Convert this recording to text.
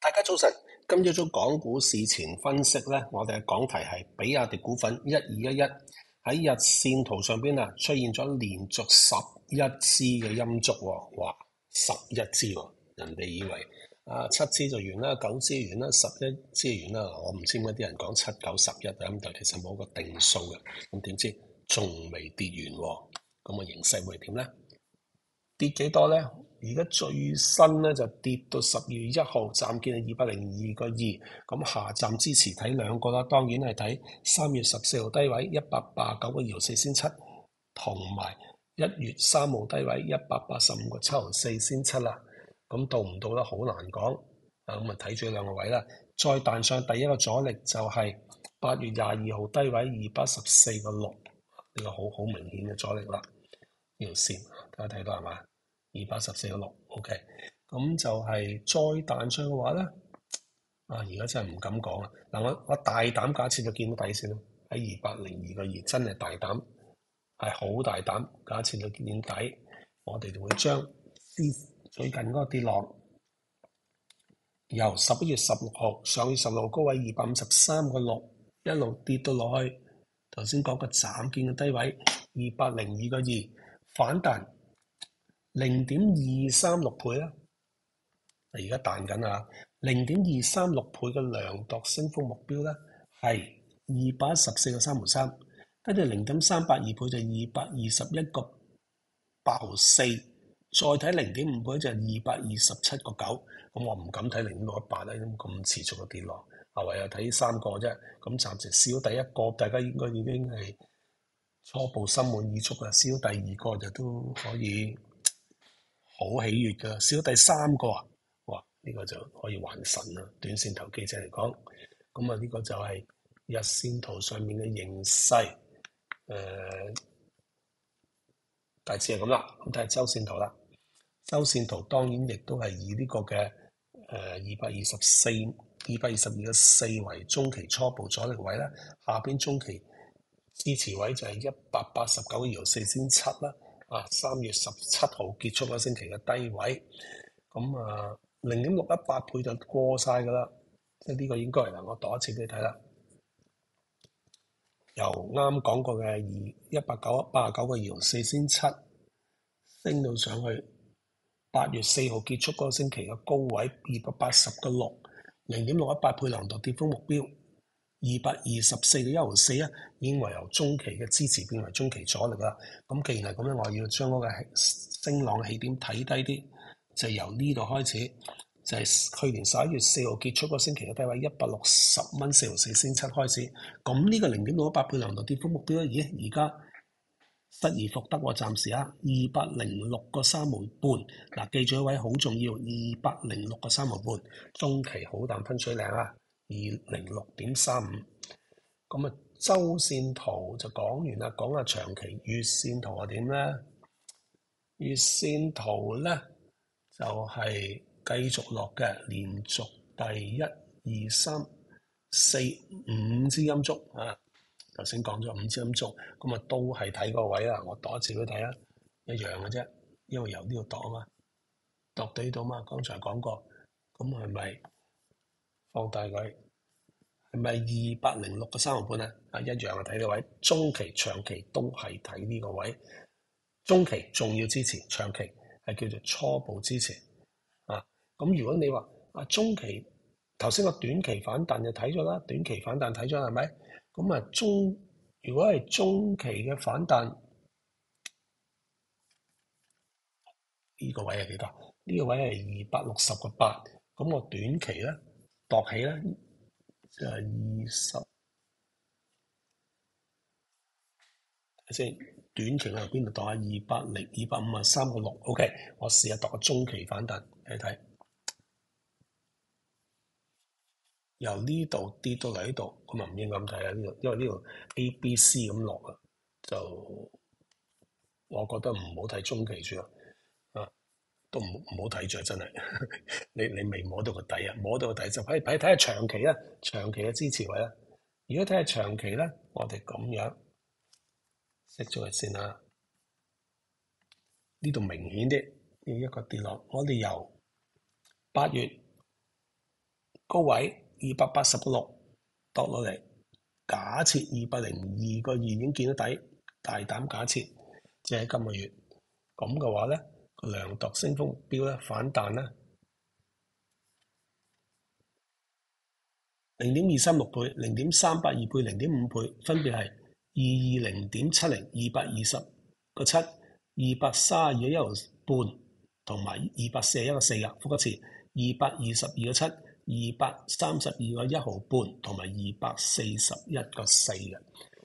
大家早晨，今朝早港股市前分析呢，我哋嘅講題係比亞迪股份1211喺日線圖上邊出現咗連續11支嘅陰燭喎，哇，11支喎，人哋以為7支就完啦，9支完啦，11支完啦，我唔知點解啲人講7、9、11咁，但其實冇個定數嘅，咁點知仲未跌完喎，咁個形勢會點呢？跌幾多呢？而家最新咧就跌到12月1號，暫見係202.2，咁下站支持睇兩個啦，當然係睇3月14號低位189.2毫4仙7，同埋1月3號低位185.7毫4仙7啦。咁到唔到咧？好難講。咁啊睇住兩個位啦，再彈上第一個阻力就係8月22號低位214.6，呢個好明顯嘅阻力啦。呢條線大家睇到係嘛？214.6 OK， 咁就係再彈上嘅話咧，而家真係唔敢講啦。我大膽假設就見到底線啦，喺202.2，真係大膽，係好大膽假設就見底，我哋就會將最近嗰個跌浪由11月16號上月16號高位253.6一路跌到落去，頭先講個斬見嘅低位202.2，反彈0.236倍啦，而家彈緊啊！0.236倍嘅量度升幅目標咧係214.3毫3，跟住0.382倍就221.8毫4，再睇0.5倍就227.9，咁我唔敢睇0.618啦，咁持續嘅跌落，唯有睇3個啫。咁暫時試到第一個，大家應該已經係初步心滿意足啦。試到第二個就都可以好喜悅㗎，試到第三個哇！呢個就可以還神啦。短線投機者嚟講，咁呢個就係日線圖上面嘅形勢，大致係咁啦。咁睇下周線圖啦。周線圖當然亦都係以呢個嘅222.4為中期初步阻力位啦，下邊中期支持位就係189.2毫4仙7啦。3月17號結束嗰星期嘅低位，咁0.618倍就過晒㗎啦，即係呢個應該係我讀一次俾你睇啦。由啱講過嘅189.2毫4仙7升到上去8月4號結束嗰個星期嘅高位280.6， 0.618倍量度跌幅目標224.1毫4已經為由中期嘅支持變為中期阻力啦。咁既然係咁樣，我要將嗰個升浪起點睇低啲，就由呢度開始，就係去年11月4號結束個星期嘅低位160.4毫4仙7開始。咁呢個0.618倍量度跌幅目標咧，而家失而復得喎，暫時206.3毫半。記住一位好重要，206.3毫半，中期好淡分水嶺206.35。咁周線圖就講完啦，講下長期月線圖係點咧？月線圖咧就係繼續落嘅，連續第1、2、3、4、5支陰燭啊！頭先講咗5支陰燭，咁都係睇個位啦。我度一次俾你睇啦，一樣嘅啫，因為由呢度度啊嘛，度到呢度嘛。剛才講過，咁係咪放大佢？係咪206.3毫半一樣係睇呢個位，中期、長期都係睇呢個位。中期重要支持，長期係叫做初步支持咁如果你話中期頭先個短期反彈就睇咗啦，短期反彈睇咗係咪？咁如果係中期嘅反彈，呢個位係幾多？呢個位係260.8，咁我短期咧度起咧就係20。睇先，短期我由邊度度253.6 OK， 我試下度個中期反彈睇睇。由呢度跌到嚟呢度，咁唔應該咁睇啊！呢度因為呢度 A、B、C 咁落啊，就我覺得唔好睇中期住都唔好睇住真係。你未摸到個底啊，摸到個底就可以睇下長期啊，長期嘅支持位啦。如果睇下長期咧，我哋咁樣熄咗佢先啦。呢度明顯啲，呢一個跌落，我哋由8月高位280.6度落嚟，假設202.2已經見到底，大膽假設，即係今個月咁嘅話咧，量度升幅目標咧反彈咧0.236倍、0.382倍、0.5倍，分別係220.70、220.7、232.1毫半同埋241.4啊，複一次222.7、232.1毫半同埋241.4嘅。